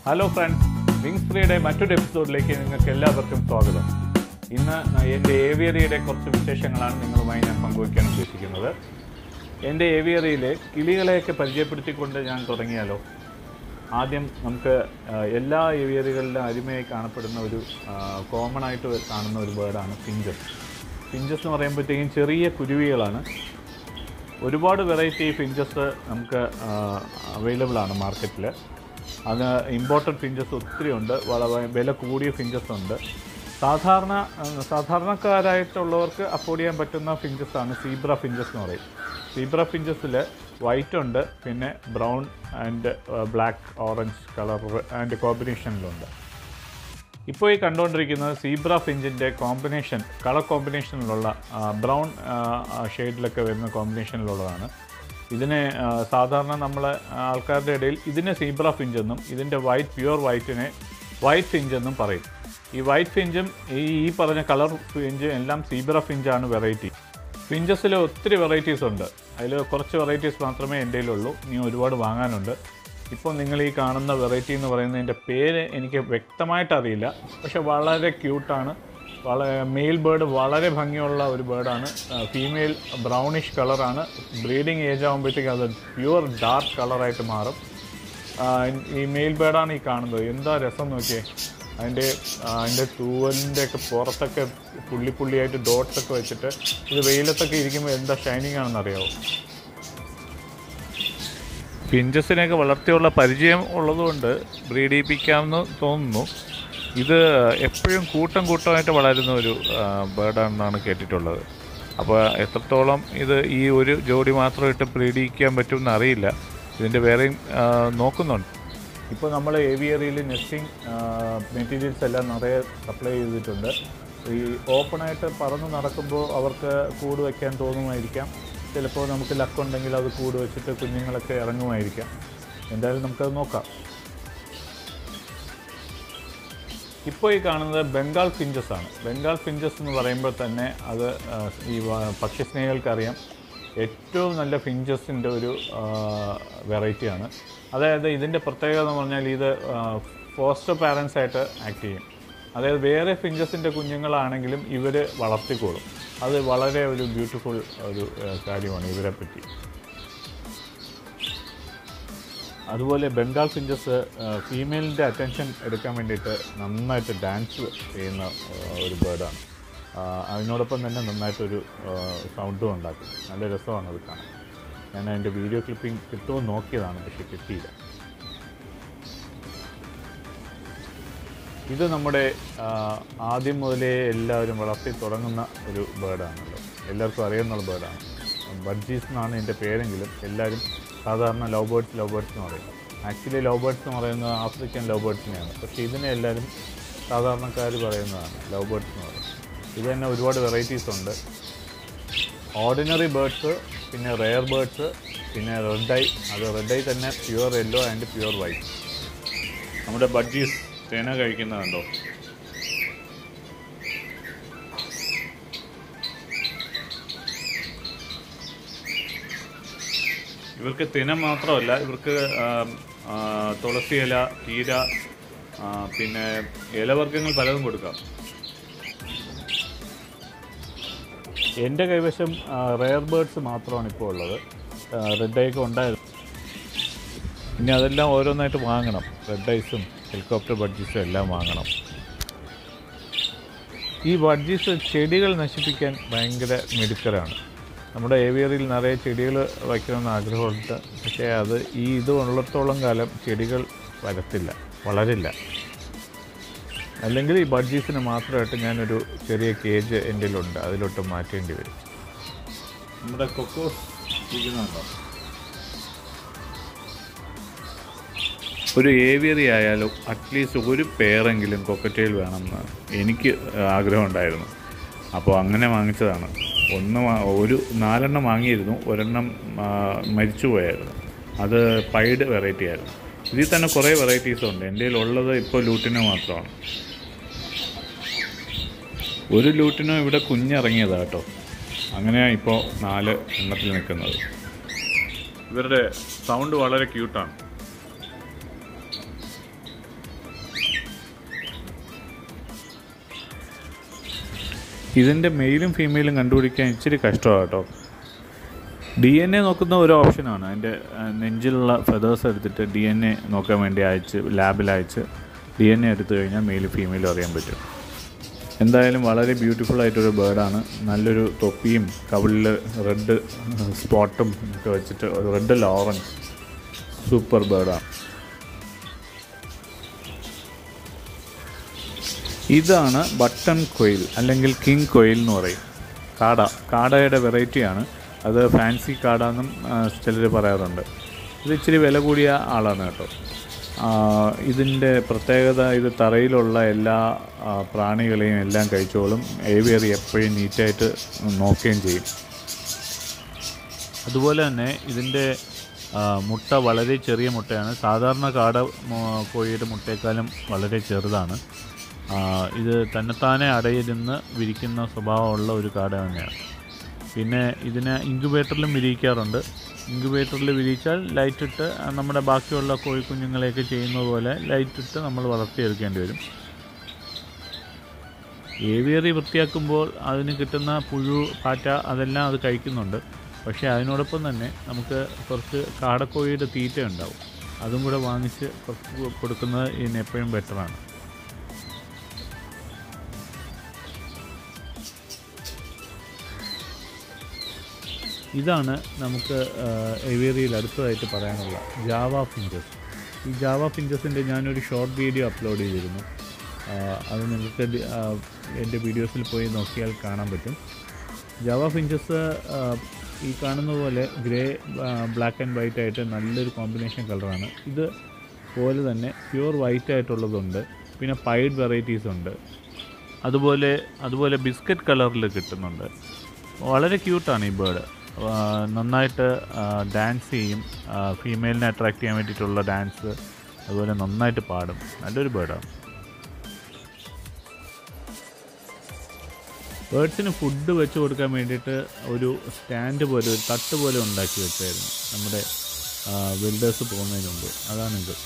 Hello friends, വിങ്സ്ഫ്രീയുടെ മറ്റൊരു എപ്പിസോഡിലേക്ക് നിങ്ങൾക്ക് എല്ലാവർക്കും സ്വാഗതം. ഇന്ന് എൻ്റെ ഏവിയറിയുടെ കുറച്ച് വിശേഷങ്ങളാണ് നിങ്ങളുമായി ഞാൻ പങ്കുവയ്ക്കാൻ ഉദ്ദേശിക്കുന്നത്. എൻ്റെ ഏവിയറിയിൽ കിളികളെയൊക്കെ പരിചയപ്പെടുത്തിക്കൊണ്ട് ഞാൻ തുടങ്ങിയാലോ. ആദ്യം നമുക്ക് എല്ലാ ഏവിയറികളിലും അരുമയായി കാണപ്പെടുന്ന ഒരു കോമൺ ആയിട്ട് കാണുന്ന ഒരു ബേർഡാണ് ഫിഞ്ചസ്. ഫിഞ്ചസ് എന്ന് പറയുമ്പോഴത്തേക്കും ചെറിയ കുരുവികളാണ്. ഒരുപാട് വെറൈറ്റി ഫിഞ്ചസ് നമുക്ക് അവൈലബിൾ ആണ് മാർക്കറ്റിൽ. അത് ഇമ്പോർട്ടഡ് ഫിഞ്ചസ് ഒത്തിരി ഉണ്ട്, വളരെ വില കൂടിയ ഫിഞ്ചസ് ഉണ്ട്. സാധാരണക്കാരായിട്ടുള്ളവർക്ക് അഫോർഡ് ചെയ്യാൻ പറ്റുന്ന ഫിഞ്ചസാണ് സീബ്ര ഫിഞ്ചസ് എന്ന് പറയും. സീബ്ര ഫിഞ്ചസിൽ വൈറ്റ് ഉണ്ട്, പിന്നെ brown and black orange colour and കോമ്പിനേഷനിലുണ്ട്. ഇപ്പോൾ ഈ കണ്ടുകൊണ്ടിരിക്കുന്നത് സീബ്ര ഫിഞ്ചിൻ്റെ കോമ്പിനേഷൻ, കളർ കോമ്പിനേഷനിലുള്ള ബ്രൗൺ ഷെയ്ഡിലൊക്കെ വരുന്ന കോമ്പിനേഷനിലുള്ളതാണ്. ഇതിനെ സാധാരണ നമ്മളെ ആൾക്കാരുടെ ഇടയിൽ ഇതിനെ സീബ്ര ഫിഞ്ചെന്നും ഇതിൻ്റെ പ്യുവർ വൈറ്റിനെ വൈറ്റ് ഫിഞ്ചെന്നും പറയും. ഈ വൈറ്റ് ഫിഞ്ചും ഈ പറഞ്ഞ കളർ ഫിഞ്ചും എല്ലാം സീബ്ര ഫിഞ്ചാണ് വെറൈറ്റി. ഫിഞ്ചസിൽ ഒത്തിരി വെറൈറ്റീസ് ഉണ്ട്. അതിൽ കുറച്ച് വെറൈറ്റീസ് മാത്രമേ എൻ്റെ കയ്യിലുള്ളൂ. ഇനി ഒരുപാട് വാങ്ങാനുണ്ട്. ഇപ്പോൾ നിങ്ങൾ ഈ കാണുന്ന വെറൈറ്റി എന്ന് പറയുന്നതിൻ്റെ പേര് എനിക്ക് വ്യക്തമായിട്ട് അറിയില്ല, പക്ഷെ വളരെ ക്യൂട്ടാണ്. മെയിൽ ബേർഡ് വളരെ ഭംഗിയുള്ള ഒരു ബേർഡാണ്. ഫീമെയിൽ ബ്രൗണിഷ് കളറാണ്. ബ്രീഡിങ് ഏജ് ആകുമ്പോഴത്തേക്കും അത് പ്യുവർ ഡാർക്ക് കളറായിട്ട് മാറും. ഈ മെയിൽ ബേർഡാണ് ഈ കാണുന്നത്. എന്താ രസം നോക്കിയേ. അതിൻ്റെ തൂവലിൻ്റെയൊക്കെ പുറത്തൊക്കെ പുള്ളിയായിട്ട് ഡോട്ട്സൊക്കെ വെച്ചിട്ട് ഇത് വെയിലത്തൊക്കെ ഇരിക്കുമ്പോൾ എന്താ ഷൈനിങ് ആണെന്നറിയാമോ. ഫിഞ്ചസിനെയൊക്കെ വളർത്തിയുള്ള പരിചയം ഉള്ളതുകൊണ്ട് ബ്രീഡ് ചെയ്യിപ്പിക്കാമെന്ന് തോന്നുന്നു. ഇത് എപ്പോഴും കൂട്ടമായിട്ട് വളരുന്ന ഒരു ബേർഡാണെന്നാണ് കേട്ടിട്ടുള്ളത്. അപ്പോൾ എത്രത്തോളം ഇത് ഈ ഒരു ജോഡി മാത്രം ഇട്ട് ബ്രീഡ് ചെയ്യിക്കാൻ പറ്റുമെന്ന് അറിയില്ല. ഇതിൻ്റെ വേറെയും നോക്കുന്നുണ്ട്. ഇപ്പോൾ നമ്മൾ ഏവിയറിയിൽ നെസ്റ്റിംഗ് മെറ്റീരിയൽസ് എല്ലാം നിറയെ സപ്ലൈ ചെയ്തിട്ടുണ്ട്. ഈ ഓപ്പണായിട്ട് പറന്ന് നടക്കുമ്പോൾ അവർക്ക് കൂട് വയ്ക്കാൻ തോന്നുമായിരിക്കാം. ചിലപ്പോൾ നമുക്ക് ലക്കുണ്ടെങ്കിൽ അത് കൂട് വെച്ചിട്ട് കുഞ്ഞുങ്ങളൊക്കെ ഇറങ്ങുമായിരിക്കാം. എന്തായാലും നമുക്കത് നോക്കാം. ഇപ്പോൾ ഈ കാണുന്നത് ബംഗാൾ ഫിഞ്ചസ് ആണ്. ബംഗാൾ ഫിഞ്ചസ് എന്ന് പറയുമ്പോൾ തന്നെ അത് ഈ പക്ഷിസ്നേഹികൾക്കറിയാം ഏറ്റവും നല്ല ഫിഞ്ചസിൻ്റെ ഒരു വെറൈറ്റിയാണ്. അതായത് ഇതിൻ്റെ പ്രത്യേകത എന്ന് പറഞ്ഞാൽ ഇത് ഫോസ്റ്റർ പാരൻസായിട്ട് ആക്ട് ചെയ്യും. അതായത് വേറെ ഫിഞ്ചസിൻ്റെ കുഞ്ഞുങ്ങളാണെങ്കിലും ഇവർ വളർത്തിക്കോളും. അത് വളരെ ഒരു ബ്യൂട്ടിഫുൾ ഒരു കാര്യമാണ് ഇവരെ പറ്റി. അതുപോലെ ബംഗാൾ ഫിഞ്ചസ് ഫീമെയിലിൻ്റെ അറ്റൻഷൻ എടുക്കാൻ വേണ്ടിയിട്ട് നന്നായിട്ട് ഡാൻസ് ചെയ്യുന്ന ഒരു ബേർഡാണ്. അതിനോടൊപ്പം തന്നെ നന്നായിട്ടൊരു സൗണ്ടും ഉണ്ടാക്കും. നല്ല രസമാണ് അത് കാണാൻ. ഞാൻ അതിൻ്റെ വീഡിയോ ക്ലിപ്പിംഗ് കിട്ടുമെന്ന് നോക്കിയതാണ്, പക്ഷെ കിട്ടിയില്ല. ഇത് നമ്മുടെ ആദ്യം മുതലേ എല്ലാവരും വളർത്തി തുടങ്ങുന്ന ഒരു ബേർഡാണല്ലോ. എല്ലാവർക്കും അറിയുന്ന ബേർഡാണ്. ബഡ്ജീസ് എന്നാണ് ഇതിൻ്റെ പേരെങ്കിലും എല്ലാവരും സാധാരണ ലവ് ബേർഡ്സ് എന്ന് പറയും. ആക്ച്വലി ലവ് ബേർഡ്സ് എന്ന് പറയുന്നത് ആഫ്രിക്കൻ ലവ് ബേർഡ്സിനെയാണ്, പക്ഷേ ഇതിനെ എല്ലാവരും സാധാരണക്കാർ പറയുന്നതാണ് ലവ് ബേർഡ്സ് എന്ന് പറയുന്നത്. ഇത് തന്നെ ഒരുപാട് വെറൈറ്റീസ് ഉണ്ട്. ഓർഡിനറി ബേർഡ്സ്, പിന്നെ റെയർ ബേർഡ്സ്, പിന്നെ റെഡ് ഐ. അത് റെഡ് ഐ തന്നെ pure yellow and pure white. നമ്മുടെ ബഡ്ജീസ് തേന കഴിക്കുന്നതുണ്ടോ. ഇവർക്ക് തിന മാത്രമല്ല, ഇവർക്ക് തുളസി ഇല, കീര, പിന്നെ ഇലവർഗ്ഗങ്ങൾ പലതും കൊടുക്കാം. എൻ്റെ കൈവശം റെയർ ബേർഡ്സ് മാത്രമാണ് ഇപ്പോൾ ഉള്ളത്. റെഡ് ഐക്ക് ഉണ്ടായിരുന്നു. ഇനി അതെല്ലാം ഓരോന്നായിട്ട് വാങ്ങണം. റെഡ് ഐസും ഹെലികോപ്റ്റർ ബഡ്ജീസും എല്ലാം വാങ്ങണം. ഈ ബഡ്ജീസ് ചെടികൾ നശിപ്പിക്കാൻ ഭയങ്കര മിടുക്കരാണ്. നമ്മുടെ ഏവിയറിയിൽ നിറയെ ചെടികൾ വയ്ക്കണമെന്ന് ആഗ്രഹമുണ്ട്, പക്ഷേ ഇത് ഉള്ളിടത്തോളം കാലം ചെടികൾ വളരില്ല. അല്ലെങ്കിൽ ഈ ബഡ്ജീസിന് മാത്രമായിട്ട് ഞാനൊരു ചെറിയ കേജ് എൻ്റെ കയ്യിലുണ്ട്, അതിലോട്ട് മാറ്റേണ്ടി വരും. നമ്മുടെ കൊക്കോസ് ഇരിക്കുന്നുണ്ടോ. ഒരു ഏവിയറി ആയാലും അറ്റ്ലീസ്റ്റ് ഒരു പേരെങ്കിലും കൊക്കറ്റെയിൽ വേണമെന്ന് എനിക്ക് ആഗ്രഹമുണ്ടായിരുന്നു. അപ്പോൾ അങ്ങനെ വാങ്ങിച്ചതാണ്. ഒരു 4 എണ്ണം വാങ്ങിയിരുന്നു. ഒരെണ്ണം മരിച്ചു പോയായിരുന്നു. അത് പൈഡ് വെറൈറ്റി ആയിരുന്നു. ഇതിൽ തന്നെ കുറേ വെറൈറ്റീസ് ഉണ്ട്. എൻ്റെ കയ്യിലുള്ളത് ഇപ്പോൾ ലൂട്ടിനോ മാത്രമാണ്. ഒരു ലൂട്ടിനോ ഇവിടെ കുഞ്ഞിറങ്ങിയതാണ് കേട്ടോ. അങ്ങനെയാണ് ഇപ്പോൾ 4 എണ്ണത്തിൽ നിൽക്കുന്നത്. ഇവരുടെ സൗണ്ട് വളരെ ക്യൂട്ടാണ്. ഇതിൻ്റെ മെയിലും ഫീമെയിലും കണ്ടുപിടിക്കാൻ ഇച്ചിരി കഷ്ടമാണ് കേട്ടോ. DNA നോക്കുന്ന ഒരു ഓപ്ഷനാണ്. അതിൻ്റെ നെഞ്ചിലുള്ള ഫെതേഴ്സ് എടുത്തിട്ട് DNA നോക്കാൻ വേണ്ടി ലാബിൽ അയച്ച് DNA എടുത്തു കഴിഞ്ഞാൽ മെയിലും ഫീമെയിലും അറിയാൻ പറ്റും. എന്തായാലും വളരെ ബ്യൂട്ടിഫുൾ ആയിട്ടൊരു ബേർഡാണ്. നല്ലൊരു തൊപ്പിയും കവിളിൽ റെഡ് സ്പോട്ടും ഒക്കെ വെച്ചിട്ട് ഒരു റെഡ് ഓറഞ്ച് സൂപ്പർ ബേർഡാണ്. ഇതാണ് ബട്ടൺ കൊയിൽ അല്ലെങ്കിൽ കിങ് കൊയിൽ എന്ന് പറയും. കാടയുടെ വെറൈറ്റിയാണ്. അത് ഫാൻസി കാടാന്നും ചിലർ പറയാറുണ്ട്. ഇത് ഇച്ചിരി വില കൂടിയ ആളാണ് കേട്ടോ. ഇതിൻ്റെ പ്രത്യേകത ഇത് തറയിലുള്ള എല്ലാ പ്രാണികളെയും എല്ലാം കഴിച്ചോളും. ഏവിയറി എപ്പോഴും നീറ്റായിട്ട് നോക്കുകയും ചെയ്യും. അതുപോലെ തന്നെ ഇതിൻ്റെ മുട്ട വളരെ ചെറിയ മുട്ടയാണ്. സാധാരണ കോഴിയുടെ മുട്ടയേക്കാളും വളരെ ചെറുതാണ്. ഇത് തന്നെത്താനെ അടയിരുന്ന് വിരിക്കുന്ന സ്വഭാവമുള്ള ഒരു കാട തന്നെയാണ്. പിന്നെ ഇതിനെ ഇൻക്യുബേറ്ററിലും വിരിയിക്കാറുണ്ട്. ഇൻക്യുബേറ്ററിൽ വിരിയിച്ചാൽ ലൈറ്റിട്ട് നമ്മുടെ ബാക്കിയുള്ള കോഴിക്കുഞ്ഞുങ്ങളെയൊക്കെ ചെയ്യുന്നത് പോലെ ലൈറ്റിട്ട് നമ്മൾ വളർത്തിയെടുക്കേണ്ടി വരും. ഏവിയറി വൃത്തിയാക്കുമ്പോൾ അതിന് കിട്ടുന്ന പുഴു, പാറ്റ അതെല്ലാം അത് കഴിക്കുന്നുണ്ട്. പക്ഷേ അതിനോടൊപ്പം തന്നെ നമുക്ക് കുറച്ച് കാടക്കോഴിയുടെ തീറ്റ ഉണ്ടാവും. അതും കൂടെ വാങ്ങിച്ച് കുറച്ച് കൊടുക്കുന്നത് ഇതിന് എപ്പോഴും ബെറ്ററാണ്. ഇതാണ് നമുക്ക് ഏവിയറിയിൽ അടുത്തതായിട്ട് പറയാനുള്ള ജാവ ഫിഞ്ചസ്. ഈ ജാവ ഫിഞ്ചസിൻ്റെ ഞാനൊരു ഷോർട്ട് വീഡിയോ അപ്ലോഡ് ചെയ്തിരുന്നു. അത് നിങ്ങൾക്ക് എൻ്റെ വീഡിയോസിൽ പോയി നോക്കിയാൽ കാണാൻ പറ്റും. ജാവ ഫിഞ്ചസ് ഈ കാണുന്ന പോലെ ഗ്രേ, ബ്ലാക്ക് ആൻഡ് വൈറ്റ് ആയിട്ട് നല്ലൊരു കോമ്പിനേഷൻ കളറാണ്. ഇത് പോലെ തന്നെ പ്യുവർ വൈറ്റ് ആയിട്ടുള്ളതുണ്ട്. പിന്നെ പൈഡ് വെറൈറ്റീസ് ഉണ്ട്. അതുപോലെ ബിസ്ക്കറ്റ് കളറിൽ കിട്ടുന്നുണ്ട്. വളരെ ക്യൂട്ടാണ് ഈ ബേർഡ്. നന്നായിട്ട് ഡാൻസ് ചെയ്യും. ഫീമെയിലിനെ അട്രാക്റ്റ് ചെയ്യാൻ വേണ്ടിയിട്ടുള്ള ഡാൻസ്, അതുപോലെ നന്നായിട്ട് പാടും. നല്ലൊരു ബേർഡാണ്. ബേർഡ്സിന് ഫുഡ് വെച്ച് കൊടുക്കാൻ വേണ്ടിയിട്ട് ഒരു സ്റ്റാൻഡ് പോലെ, ഒരു തട്ട് പോലെ ഉണ്ടാക്കി വെച്ചായിരുന്നു നമ്മുടെ ബിൽഡേഴ്സ് പോകുന്നതിന് മുമ്പ്. അതാണിത്.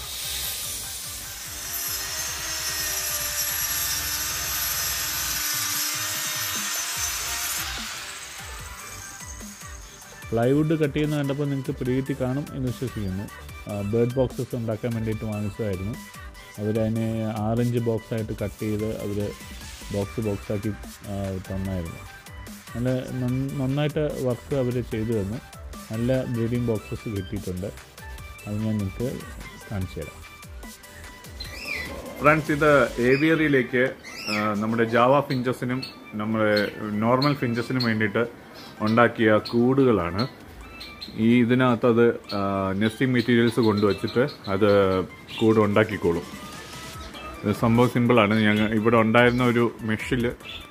പ്ലൈവുഡ് കട്ട് ചെയ്യുന്ന കണ്ടപ്പോൾ നിങ്ങൾക്ക് പിടികിട്ടി കാണും എന്ന് വിശ്വസിക്കുന്നു. ബേർഡ് ബോക്സസ് ഉണ്ടാക്കാൻ വേണ്ടിയിട്ട് വാങ്ങിച്ചതായിരുന്നു. അവരതിനെ 6 ഇഞ്ച് ബോക്സായിട്ട് കട്ട് ചെയ്ത് അവർ ബോക്സാക്കി തന്നായിരുന്നു. നന്നായിട്ട് വർക്ക് അവർ ചെയ്തു തന്നു. നല്ല ബ്രീഡിംഗ് ബോക്സസ് കിട്ടിയിട്ടുണ്ട്. അത് ഞാൻ നിങ്ങൾക്ക് കാണിച്ചു തരാം. ഫ്രണ്ട്സ്, ഇത് ഏവിയറിയിലേക്ക് നമ്മുടെ ജാവ ഫിഞ്ചസിനും നമ്മുടെ നോർമൽ ഫിഞ്ചസിനും വേണ്ടിയിട്ട് ഉണ്ടാക്കിയ കൂടുകളാണ്. ഇതിനകത്ത് അത് നെസ്റ്റിംഗ് മെറ്റീരിയൽസ് കൊണ്ടുവച്ചിട്ട് അത് കൂട് ഉണ്ടാക്കിക്കോളും. ഇത് സംഭവം സിമ്പിളാണ്. ഇവിടെ ഉണ്ടായിരുന്ന ഒരു മെഷിൽ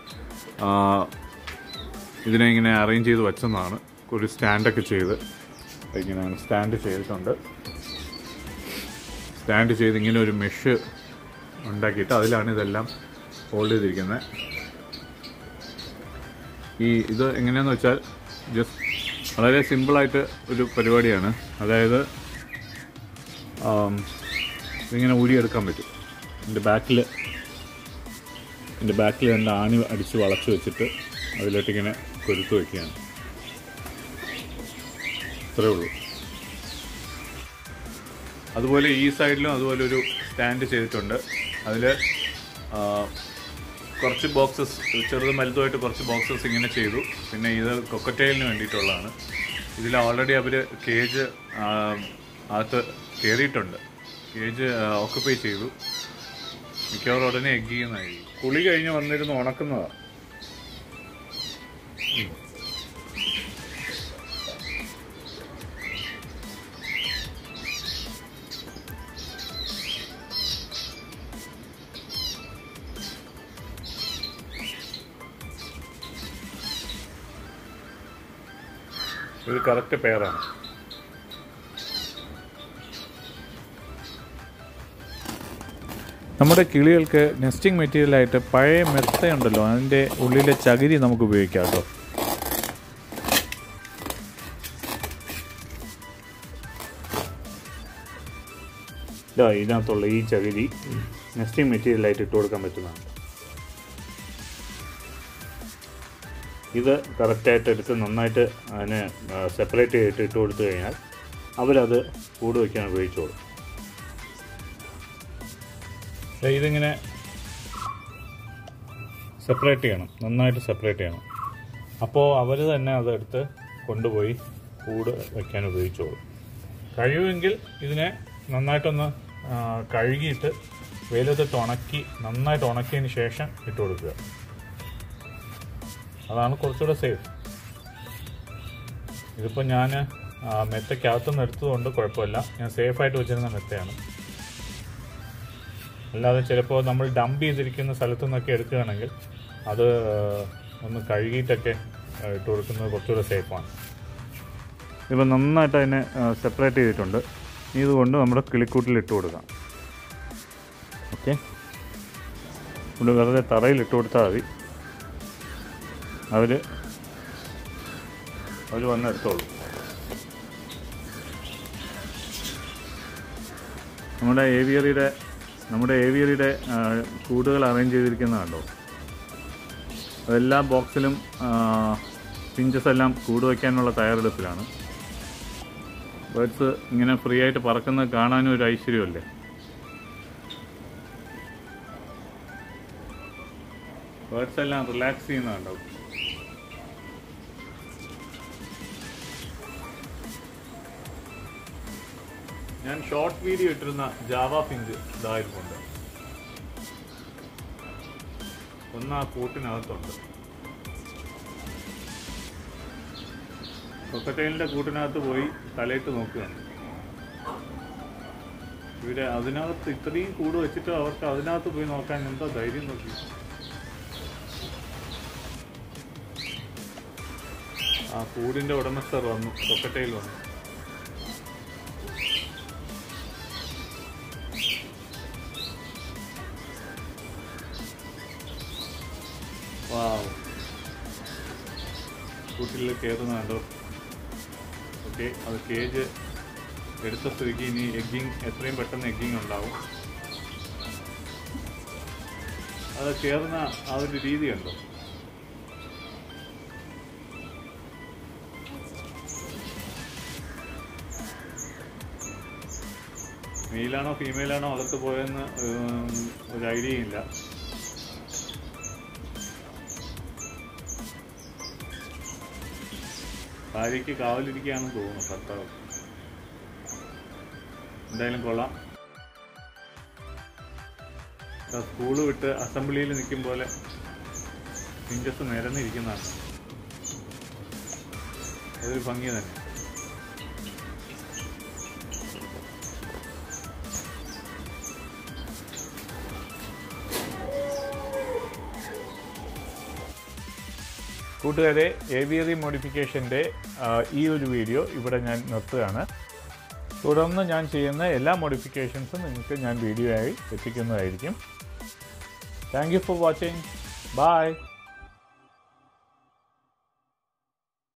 ഇതിനെ ഇങ്ങനെ അറേഞ്ച് ചെയ്ത് വെച്ചതാണ്. ഒരു സ്റ്റാൻഡൊക്കെ ചെയ്ത് ഇങ്ങനെയാണ് സ്റ്റാൻഡ് ചെയ്തിട്ടുണ്ട്. സ്റ്റാൻഡ് ചെയ്ത് ഇങ്ങനെ ഒരു മെഷ് ഉണ്ടാക്കിയിട്ട് അതിലാണ് ഇതെല്ലാം ഹോൾഡ് ചെയ്തിരിക്കുന്നത്. ഇത് എങ്ങനെയാണെന്ന് വെച്ചാൽ ജസ്റ്റ് വളരെ സിമ്പിളായിട്ട് ഒരു പരിപാടിയാണ്. അതായത് ഇതിങ്ങനെ ഊരിയെടുക്കാൻ പറ്റും. എൻ്റെ ബാക്കിൽ എൻ്റെ ആണി അടിച്ച് വളച്ച് വെച്ചിട്ട് അതിലോട്ടിങ്ങനെ കൊരുത്ത് വയ്ക്കുകയാണ്. ഇത്രയേ ഉള്ളൂ. അതുപോലെ ഈ സൈഡിലും അതുപോലെ ഒരു സ്റ്റാൻഡ് ചെയ്തിട്ടുണ്ട്. അതിൽ കുറച്ച് ബോക്സസ്, ചെറുതും വലുതുമായിട്ട് കുറച്ച് ബോക്സസ് ഇങ്ങനെ ചെയ്തു. പിന്നെ ഇത് കൊക്കറ്റെയിലിന് വേണ്ടിയിട്ടുള്ളതാണ്. ഇതിൽ ഓൾറെഡി അവർ കേജ് അകത്ത് കയറിയിട്ടുണ്ട്. കേജ് ഓക്കുപ്പൈ ചെയ്തു. മിക്കവാറും ഉടനെ എഗ് ചെയ്യുന്നതായിരിക്കും. കുളി കഴിഞ്ഞ് വന്നിരുന്ന് ഉണക്കുന്നതാണ്. ഒരു കറക്റ്റ് പെയറാണ്. നമ്മുടെ കിളികൾക്ക് നെസ്റ്റിംഗ് മെറ്റീരിയലായിട്ട് പഴയ മെത്തയുണ്ടല്ലോ, അതിൻ്റെ ഉള്ളിലെ ചകിരി നമുക്ക് ഉപയോഗിക്കാം കേട്ടോ. ഇതിനകത്തുള്ള ഈ ചകിരി നെസ്റ്റിംഗ് മെറ്റീരിയലായിട്ട് ഇട്ട് കൊടുക്കാൻ പറ്റുന്നതാണ്. ഇത് കറക്റ്റായിട്ട് എടുത്ത് നന്നായിട്ട് അതിനെ സെപ്പറേറ്റ് ചെയ്തിട്ട് ഇട്ട് കൊടുത്തു കഴിഞ്ഞാൽ അവരത് കൂട് വയ്ക്കാൻ ഉപയോഗിച്ചോളും. ഇതിങ്ങനെ സെപ്പറേറ്റ് ചെയ്യണം, നന്നായിട്ട് സെപ്പറേറ്റ് ചെയ്യണം. അപ്പോൾ അവർ തന്നെ അതെടുത്ത് കൊണ്ടുപോയി കൂട് വയ്ക്കാൻ ഉപയോഗിച്ചോളും. കഴിയുമെങ്കിൽ ഇതിനെ നന്നായിട്ടൊന്ന് കഴുകിയിട്ട് വെയിലത്തിട്ട് ഉണക്കി നന്നായിട്ട് ഉണക്കിയതിന് ശേഷം ഇട്ട് കൊടുക്കുക. അതാണ് കുറച്ചുകൂടെ സേഫ്. ഇതിപ്പോൾ ഞാൻ മെത്തയ്ക്കകത്തുനിന്ന് എടുത്തതുകൊണ്ട് കുഴപ്പമില്ല. ഞാൻ സേഫായിട്ട് വെച്ചിരുന്ന മെത്തയാണ്. അല്ലാതെ ചിലപ്പോൾ നമ്മൾ ഡംപ് ചെയ്തിരിക്കുന്ന സ്ഥലത്തു നിന്നൊക്കെ എടുക്കുകയാണെങ്കിൽ അത് ഒന്ന് കഴുകിയിട്ടൊക്കെ ഇട്ട് കൊടുക്കുന്നത് കുറച്ചുകൂടെ സേഫാണ്. ഇപ്പോൾ നന്നായിട്ട് അതിനെ സെപ്പറേറ്റ് ചെയ്തിട്ടുണ്ട്. ഇതുകൊണ്ട് നമ്മുടെ കിളിക്കൂട്ടിൽ ഇട്ട് കൊടുക്കാം. ഓക്കെ, ഇവിടെ വെറുതെ തറയിൽ ഇട്ട് കൊടുത്താൽ മതി. അവർ വന്ന് എടുത്തോളൂ. നമ്മുടെ ഏവിയറിയുടെ കൂടുകൾ അറേഞ്ച് ചെയ്തിരിക്കുന്നതുണ്ടോ? അതെല്ലാ ബോക്സിലും ഫിഞ്ചസ് എല്ലാം കൂട് വയ്ക്കാനുള്ള തയ്യാറെടുപ്പിലാണ്. ബേർഡ്സ് ഇങ്ങനെ ഫ്രീ ആയിട്ട് പറക്കുന്നത് കാണാനും ഒരു ഐശ്വര്യമല്ലേ. ബേർഡ്സ് എല്ലാം റിലാക്സ് ചെയ്യുന്നതുണ്ടാവും. ഞാൻ ഷോർട്ട് വീഡിയോ ഇട്ടിരുന്ന ജാവ ഫിഞ്ച് ഇതായിരിക്കുന്നുണ്ട്. ഒന്ന് ആ കൂട്ടിനകത്തുണ്ട്. കൊക്കറ്റെയിലിൻ്റെ കൂട്ടിനകത്ത് പോയി തലയിട്ട് നോക്കുകയാണ്. ഇവിടെ അതിനകത്ത് ഇത്രയും കൂട് വെച്ചിട്ട് അവർക്ക് അതിനകത്ത് പോയി നോക്കാൻ എന്താ ധൈര്യം നോക്കി. ആ കൂടിൻ്റെ ഉടമസ്ഥർ വന്നു, കൊക്കറ്റെയിൽ വന്നു. കൂട്ടിൽ കയറുന്നുണ്ടോ? ഓക്കെ, അത് കേജ് എടുത്ത സ്ഥിതിക്ക് ഇനി എഗ്ഗിങ് എത്രയും പെട്ടെന്ന് എഗ്ഗിങ് ഉണ്ടാവും. അത് കയറുന്ന ആ ഒരു രീതി ഉണ്ടോ? മെയിലാണോ ഫീമെയിലാണോ അകത്ത് പോയെന്ന് ഒരു ഐഡിയ ഇല്ല. ഭാര്യയ്ക്ക് കാവലിരിക്കുകയാണെന്ന് തോന്നുന്നു ഭർത്താവ്. എന്തായാലും കൊള്ളാം. സ്കൂള് വിട്ട് അസംബ്ലിയിൽ നിൽക്കും പോലെ ഫിഞ്ചസ് നിരന്നിരിക്കുന്നതാണ്. അതൊരു ഭംഗി തന്നെ. കൂട്ടുകാരെ, ഏവിയറി മോഡിഫിക്കേഷൻ്റെ ഈ ഒരു വീഡിയോ ഇവിടെ ഞാൻ നിർത്തുകയാണ്. തുടർന്ന് ഞാൻ ചെയ്യുന്ന എല്ലാ മോഡിഫിക്കേഷൻസും നിങ്ങൾക്ക് ഞാൻ വീഡിയോ ആയി എത്തിക്കുന്നതായിരിക്കും. Thank you for watching. By.